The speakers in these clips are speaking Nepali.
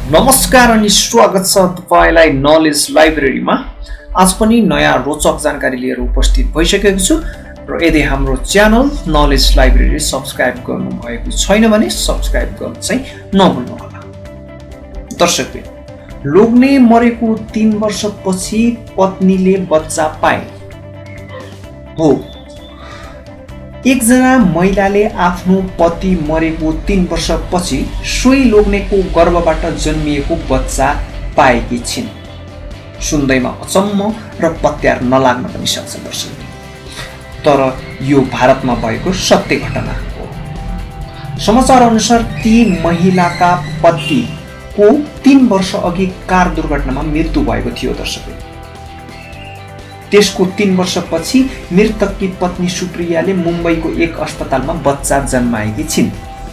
नमस्कार अनि स्वागत छ तपाईलाई नलेज लाइब्रेरीमा। आज पनि नयाँ रोचक जानकारी लिएर उपस्थित भइसकेको छु र यदि हाम्रो च्यानल नलेज लाइब्रेरी सब्स्क्राइब गर्नु भएको छैन भने सब्स्क्राइब गर्न चाहिँ नभुल्नु होला। दर्शकवृन्द, लोग्ने मरेको 3 वर्षपछि पत्नीले बच्चा पाए। हो, एकजना महिलाले आफ्नो पति मरेको 3 वर्षपछि सोही लोग्नेको गर्भबाट जन्मिएको बच्चा पाएकी छिन्। सुन्दैमा अचम्म र पत्यार नलाग्न पनि सक्छ दर्शक, तर यो भारतमा भएको सत्य घटना हो। समाचार अनुसार ती महिलाका पतिको 3 वर्ष अघि कार दुर्घटनामा मृत्यु भएको थियो दर्शक। त्यसको 3 वर्षपछि मृतककी पत्नी सुप्रियाले मुम्बईको एक अस्पतालमा बच्चा जन्माएकी छिन्।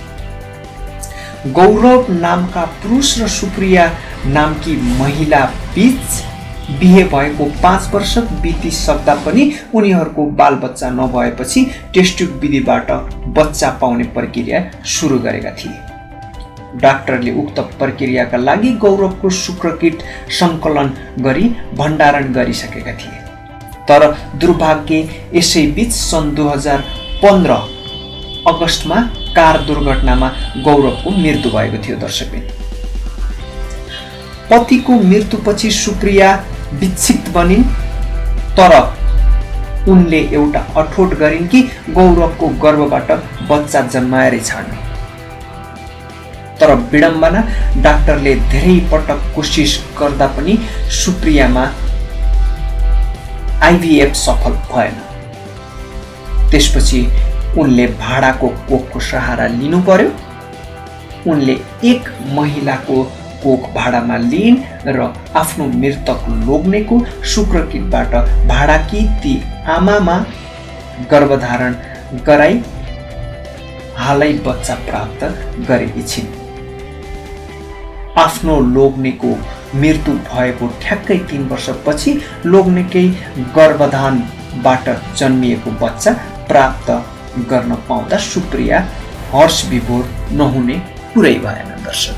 गौरव नामका पुरुष र सुप्रिया नामकी महिला बीच बिहे भएको 5 वर्ष बितिसक्दा पनि उनीहरूको बालबच्चा नभएपछि टेस्ट ट्युब विधिबाट बच्चा पाउने प्रक्रिया सुरु गरेका थिए। डाक्टरले उक्त प्रक्रियाका लागि गौरवको शुक्रकीट सङ्कलन गरी भण्डारण गरिसकेका थिए। तर दुर्भाग्य यसैबीच सन् 2015 अगस्तमा कार दुर्घटनामा गौरवको मृत्यु भएको थियो दर्शक। पतिको मृत्युपछि सुप्रिया विक्षिप्त बनिन्, तर उनले एउटा अठोट गरिन् कि गौरवको गर्भबाट बच्चा जन्माएरै छाड्ने। तर विडम्बना, डाक्टरले धेरै पटक कोसिस गर्दा पनि सुप्रियामा आइभीएफ सफल भएन। त्यसपछि उनले भाडाको कोखको सहारा लिनु पर्यो। उनले एक महिलाको कोख भाडामा लिइन् र आफ्नो मृतक लोग्नेको शुक्रकीटबाट भाडाकी ती आमामा गर्भधारण गराई हालै बच्चा प्राप्त गरेकी छिन्। आफ्नो लोग्नेको मृत्यु भएको ठ्याक्कै 3 वर्षपछि लोग्नेकै गर्भधानबाट जन्मिएको बच्चा प्राप्त गर्न पाउँदा सुप्रिया हर्ष विभोर नहुने कुरै भएन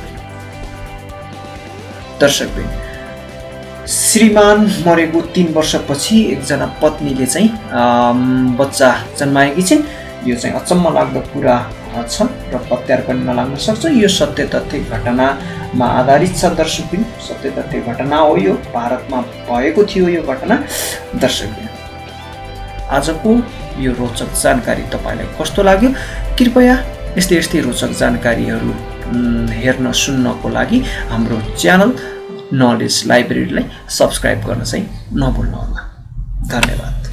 दर्शक। श्रीमान मरेको 3 वर्षपछि एकजना पत्नीले चाहिँ बच्चा जन्माएकी छिन्। यो चाहिँ अचम्म लाग्दो कुरा छ र पत्यार पनि नलाग्न सक्छ। यो सत्य तथ्य घटनामा आधारित छ दर्शक। सत्य तथ्य घटना हो, यो भारतमा भएको थियो यो घटना दर्शक। आजको यो रोचक जानकारी तपाईलाई कस्तो लाग्यो? कृपया यस्तै रोचक जानकारीहरू हेर्न सुन्नको लागि हाम्रो च्यानल नलेज लाइब्रेरीलाई सब्स्क्राइब गर्न चाहिँ नभुल्नुहोला। धन्यवाद।